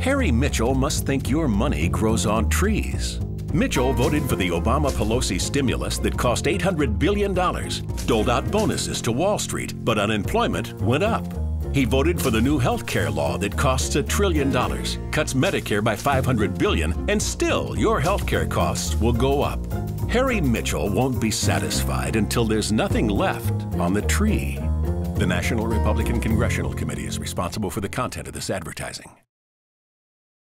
Harry Mitchell must think your money grows on trees. Mitchell voted for the Obama-Pelosi stimulus that cost $800 billion, doled out bonuses to Wall Street, but unemployment went up. He voted for the new health care law that costs $1 trillion, cuts Medicare by $500 billion, and still your health care costs will go up. Harry Mitchell won't be satisfied until there's nothing left on the tree. The National Republican Congressional Committee is responsible for the content of this advertising.